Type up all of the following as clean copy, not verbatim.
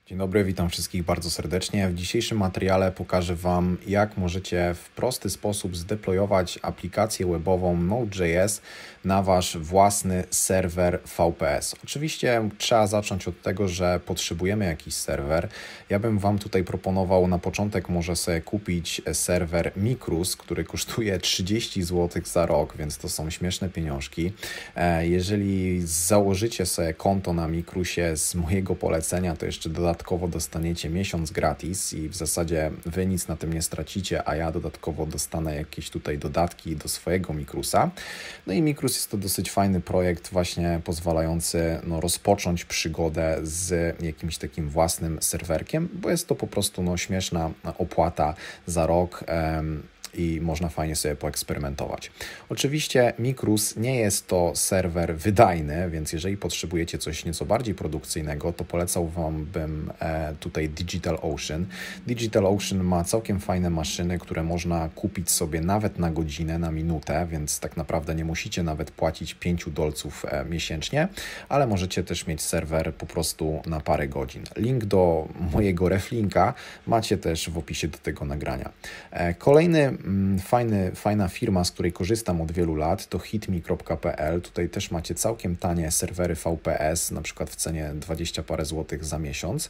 Dzień dobry, witam wszystkich bardzo serdecznie. W dzisiejszym materiale pokażę Wam, jak możecie w prosty sposób zdeployować aplikację webową Node.js na Wasz własny serwer VPS. Oczywiście trzeba zacząć od tego, że potrzebujemy jakiś serwer. Ja bym Wam tutaj proponował na początek może sobie kupić serwer Mikrus, który kosztuje 30 zł za rok, więc to są śmieszne pieniążki. Jeżeli założycie sobie konto na Mikrusie z mojego polecenia, to jeszcze dodatkowo dostaniecie miesiąc gratis i w zasadzie Wy nic na tym nie stracicie, a ja dodatkowo dostanę jakieś tutaj dodatki do swojego Mikrusa. No i Mikrus jest to dosyć fajny projekt właśnie pozwalający rozpocząć przygodę z jakimś takim własnym serwerkiem, bo jest to po prostu śmieszna opłata za rok. I można fajnie sobie poeksperymentować. Oczywiście Mikrus nie jest to serwer wydajny, więc jeżeli potrzebujecie coś nieco bardziej produkcyjnego, to polecał Wam bym tutaj DigitalOcean. DigitalOcean ma całkiem fajne maszyny, które można kupić sobie nawet na godzinę, na minutę, więc tak naprawdę nie musicie nawet płacić $5 miesięcznie, ale możecie też mieć serwer po prostu na parę godzin. Link do mojego reflinka macie też w opisie do tego nagrania. Kolejny fajna firma, z której korzystam od wielu lat, to hitme.pl. Tutaj też macie całkiem tanie serwery VPS, na przykład w cenie 20 parę złotych za miesiąc.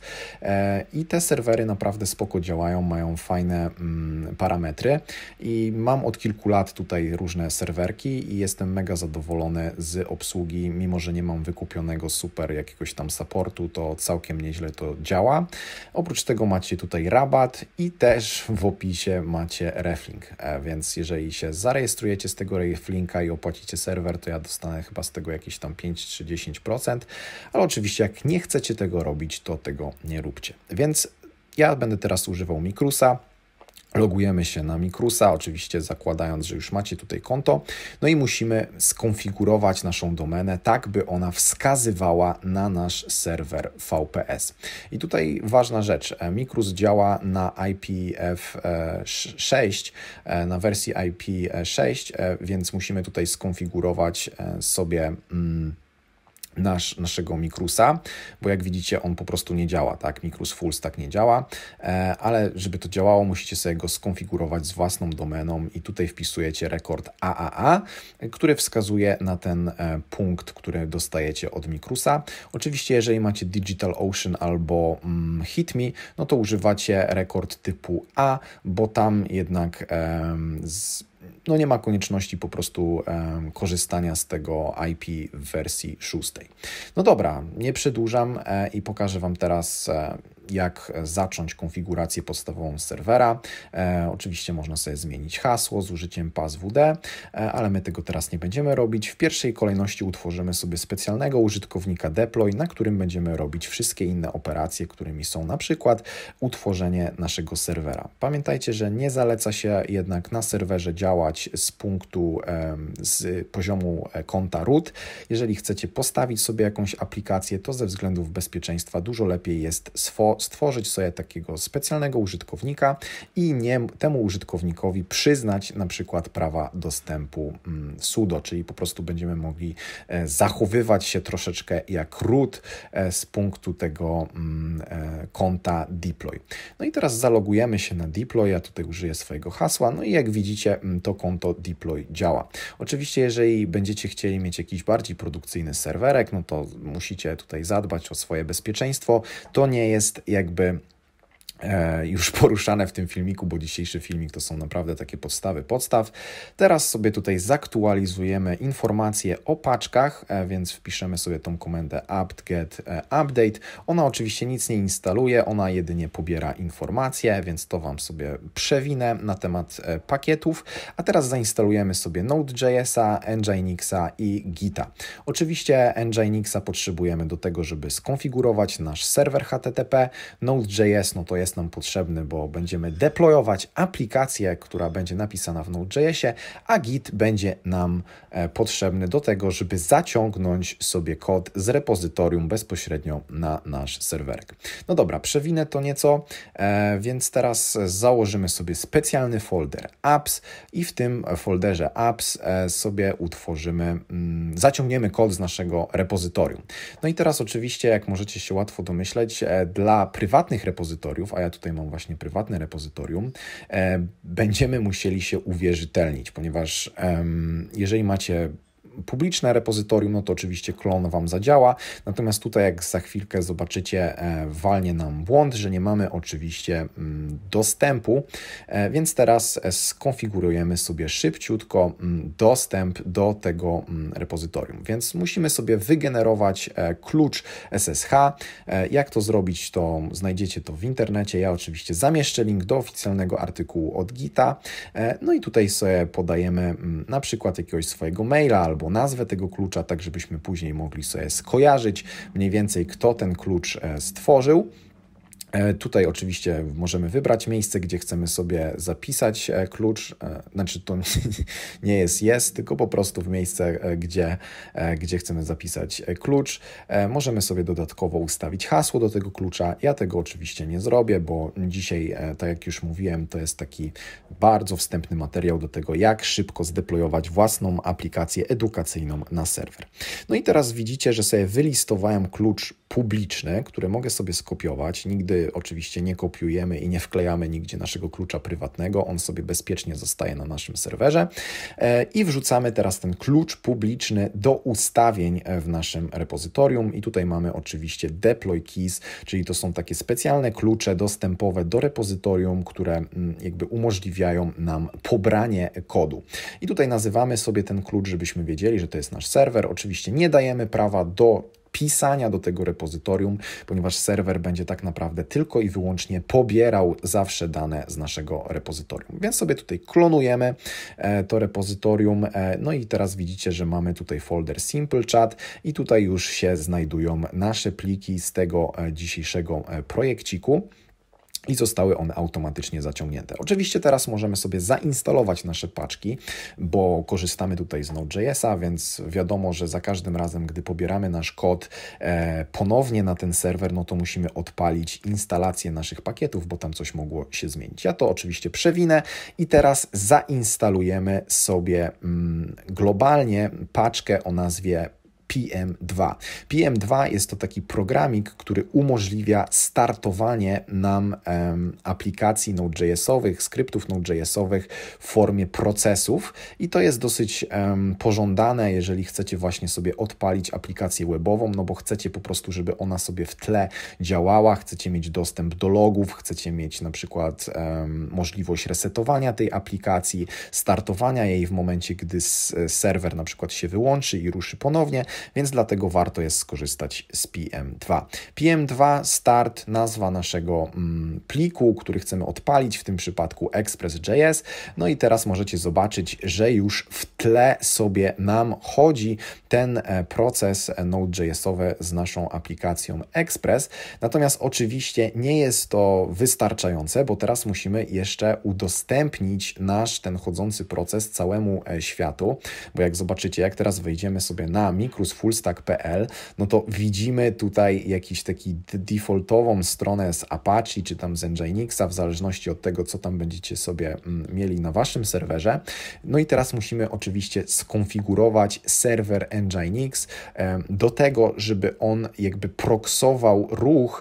I te serwery naprawdę spoko działają, mają fajne parametry i mam od kilku lat tutaj różne serwerki i jestem mega zadowolony z obsługi, mimo że nie mam wykupionego super jakiegoś tam supportu, to całkiem nieźle to działa. Oprócz tego macie tutaj rabat i też w opisie macie reflink. Więc jeżeli się zarejestrujecie z tego reflinka i opłacicie serwer, to ja dostanę chyba z tego jakieś tam 5 czy 10%, ale oczywiście jak nie chcecie tego robić, to tego nie róbcie. Więc ja będę teraz używał Mikrusa. Logujemy się na Mikrusa, oczywiście zakładając, że już macie tutaj konto, no i musimy skonfigurować naszą domenę tak, by ona wskazywała na nasz serwer VPS. I tutaj ważna rzecz, Mikrus działa na IPv6, na wersji IP6, więc musimy tutaj skonfigurować sobie naszego Mikrusa, bo jak widzicie on po prostu nie działa, tak? Mikrus Full Stack nie działa, ale żeby to działało, musicie sobie go skonfigurować z własną domeną i tutaj wpisujecie rekord AAA, który wskazuje na ten punkt, który dostajecie od Mikrusa. Oczywiście jeżeli macie DigitalOcean albo Hitme, no to używacie rekord typu A, bo tam jednak nie ma konieczności po prostu korzystania z tego IP w wersji 6. No dobra, nie przedłużam i pokażę Wam teraz, jak zacząć konfigurację podstawową serwera. Oczywiście można sobie zmienić hasło z użyciem passwd, ale my tego teraz nie będziemy robić. W pierwszej kolejności utworzymy sobie specjalnego użytkownika deploy, na którym będziemy robić wszystkie inne operacje, którymi są na przykład utworzenie naszego serwera. Pamiętajcie, że nie zaleca się jednak na serwerze działać z poziomu konta root. Jeżeli chcecie postawić sobie jakąś aplikację, to ze względów bezpieczeństwa dużo lepiej jest stworzyć sobie takiego specjalnego użytkownika i temu użytkownikowi przyznać na przykład prawa dostępu sudo, czyli po prostu będziemy mogli zachowywać się troszeczkę jak root z punktu tego konta deploy. No i teraz zalogujemy się na deploy, ja tutaj użyję swojego hasła, no i jak widzicie to konto deploy działa. Oczywiście jeżeli będziecie chcieli mieć jakiś bardziej produkcyjny serwerek, no to musicie tutaj zadbać o swoje bezpieczeństwo. To nie jest jakby już poruszane w tym filmiku, bo dzisiejszy filmik to są naprawdę takie podstawy podstaw. Teraz sobie tutaj zaktualizujemy informacje o paczkach, więc wpiszemy sobie tą komendę apt-get update. Ona oczywiście nic nie instaluje, ona jedynie pobiera informacje, więc to Wam sobie przewinę na temat pakietów. A teraz zainstalujemy sobie Node.jsa, Nginxa i Gita. Oczywiście Nginxa potrzebujemy do tego, żeby skonfigurować nasz serwer HTTP. Node.js no to jest jest nam potrzebny, bo będziemy deployować aplikację, która będzie napisana w Node.jsie, a Git będzie nam potrzebny do tego, żeby zaciągnąć sobie kod z repozytorium bezpośrednio na nasz serwerek. No dobra, przewinę to nieco, więc teraz założymy sobie specjalny folder apps i w tym folderze apps sobie utworzymy, zaciągniemy kod z naszego repozytorium. No i teraz oczywiście, jak możecie się łatwo domyśleć, dla prywatnych repozytoriów, a ja tutaj mam właśnie prywatne repozytorium, będziemy musieli się uwierzytelnić, ponieważ jeżeli macie publiczne repozytorium, no to oczywiście klon Wam zadziała, natomiast tutaj jak za chwilkę zobaczycie, walnie nam błąd, że nie mamy oczywiście dostępu, więc teraz skonfigurujemy sobie szybciutko dostęp do tego repozytorium, więc musimy sobie wygenerować klucz SSH. Jak to zrobić, to znajdziecie to w internecie, ja oczywiście zamieszczę link do oficjalnego artykułu od Gita, no i tutaj sobie podajemy na przykład jakiegoś swojego maila albo nazwę tego klucza, tak żebyśmy później mogli sobie skojarzyć mniej więcej, kto ten klucz stworzył. Tutaj oczywiście możemy wybrać miejsce, gdzie chcemy sobie zapisać klucz, znaczy to nie jest, tylko po prostu w miejsce, gdzie chcemy zapisać klucz. Możemy sobie dodatkowo ustawić hasło do tego klucza. Ja tego oczywiście nie zrobię, bo dzisiaj, tak jak już mówiłem, to jest taki bardzo wstępny materiał do tego, jak szybko zdeployować własną aplikację edukacyjną na serwer. No i teraz widzicie, że sobie wylistowałem klucz publiczny, który mogę sobie skopiować. Nigdy oczywiście nie kopiujemy i nie wklejamy nigdzie naszego klucza prywatnego. On sobie bezpiecznie zostaje na naszym serwerze i wrzucamy teraz ten klucz publiczny do ustawień w naszym repozytorium i tutaj mamy oczywiście deploy keys, czyli to są takie specjalne klucze dostępowe do repozytorium, które jakby umożliwiają nam pobranie kodu. I tutaj nazywamy sobie ten klucz, żebyśmy wiedzieli, że to jest nasz serwer. Oczywiście nie dajemy prawa do pisania do tego repozytorium, ponieważ serwer będzie tak naprawdę tylko i wyłącznie pobierał zawsze dane z naszego repozytorium. Więc sobie tutaj klonujemy to repozytorium, no i teraz widzicie, że mamy tutaj folder Simple Chat i tutaj już się znajdują nasze pliki z tego dzisiejszego projekciku. I zostały one automatycznie zaciągnięte. Oczywiście teraz możemy sobie zainstalować nasze paczki, bo korzystamy tutaj z Node.jsa, więc wiadomo, że za każdym razem, gdy pobieramy nasz kod ponownie na ten serwer, no to musimy odpalić instalację naszych pakietów, bo tam coś mogło się zmienić. Ja to oczywiście przewinę i teraz zainstalujemy sobie globalnie paczkę o nazwie PM2. PM2 jest to taki programik, który umożliwia startowanie nam aplikacji Node.jsowych, skryptów Node.jsowych w formie procesów i to jest dosyć pożądane, jeżeli chcecie właśnie sobie odpalić aplikację webową, no bo chcecie po prostu, żeby ona sobie w tle działała, chcecie mieć dostęp do logów, chcecie mieć na przykład możliwość resetowania tej aplikacji, startowania jej w momencie, gdy serwer na przykład się wyłączy i ruszy ponownie, więc dlatego warto jest skorzystać z PM2. PM2 start, nazwa naszego pliku, który chcemy odpalić, w tym przypadku Express.js. No i teraz możecie zobaczyć, że już w tle sobie nam chodzi ten proces Node.jsowy z naszą aplikacją Express. Natomiast oczywiście nie jest to wystarczające, bo teraz musimy jeszcze udostępnić nasz ten chodzący proces całemu światu, bo jak zobaczycie, jak teraz wejdziemy sobie na mikrusfullstack.pl, no to widzimy tutaj jakiś taki defaultową stronę z Apache czy tam z Nginxa, w zależności od tego, co tam będziecie sobie mieli na waszym serwerze. No i teraz musimy oczywiście skonfigurować serwer Nginx do tego, żeby on jakby proksował ruch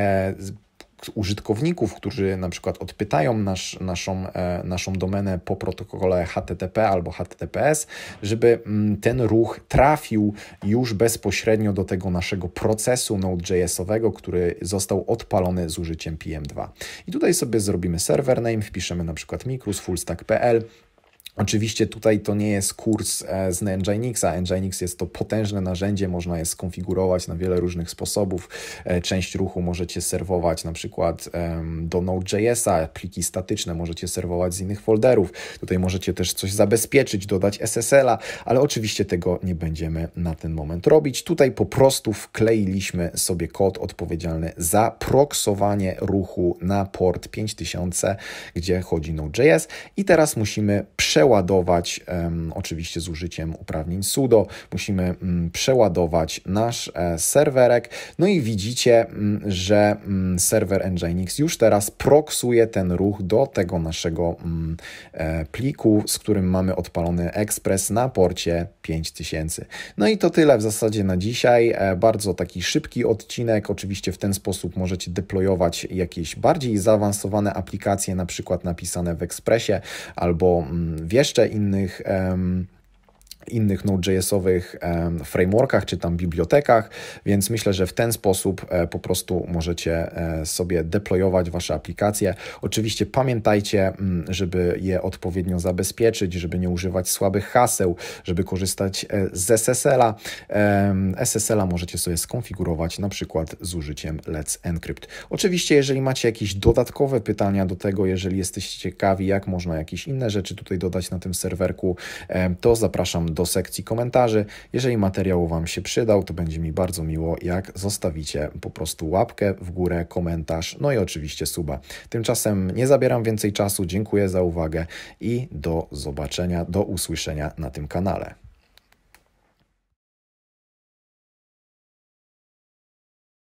użytkowników, którzy na przykład odpytają naszą domenę po protokole HTTP albo HTTPS, żeby ten ruch trafił już bezpośrednio do tego naszego procesu Node.jsowego, który został odpalony z użyciem PM2. I tutaj sobie zrobimy server name, wpiszemy na przykład mikrusfullstack.pl. Oczywiście tutaj to nie jest kurs z Nginxa. Nginx jest to potężne narzędzie, można je skonfigurować na wiele różnych sposobów. Część ruchu możecie serwować na przykład do Node.jsa, pliki statyczne możecie serwować z innych folderów. Tutaj możecie też coś zabezpieczyć, dodać SSL-a, ale oczywiście tego nie będziemy na ten moment robić. Tutaj po prostu wkleiliśmy sobie kod odpowiedzialny za proksowanie ruchu na port 5000, gdzie chodzi Node.js i teraz musimy przeładować, oczywiście z użyciem uprawnień sudo, musimy przeładować nasz serwerek. No i widzicie, że serwer Nginx już teraz proksuje ten ruch do tego naszego pliku, z którym mamy odpalony Express na porcie 5000. No i to tyle w zasadzie na dzisiaj. Bardzo taki szybki odcinek. Oczywiście w ten sposób możecie deployować jakieś bardziej zaawansowane aplikacje, na przykład napisane w Expressie albo w jeszcze innych Node.jsowych frameworkach czy tam bibliotekach, więc myślę, że w ten sposób po prostu możecie sobie deployować Wasze aplikacje. Oczywiście pamiętajcie, żeby je odpowiednio zabezpieczyć, żeby nie używać słabych haseł, żeby korzystać z SSL-a. SSL-a możecie sobie skonfigurować na przykład z użyciem Let's Encrypt. Oczywiście, jeżeli macie jakieś dodatkowe pytania do tego, jeżeli jesteście ciekawi, jak można jakieś inne rzeczy tutaj dodać na tym serwerku, to zapraszam do sekcji komentarzy. Jeżeli materiał Wam się przydał, to będzie mi bardzo miło, jak zostawicie po prostu łapkę w górę, komentarz, no i oczywiście suba. Tymczasem nie zabieram więcej czasu, dziękuję za uwagę i do zobaczenia, do usłyszenia na tym kanale.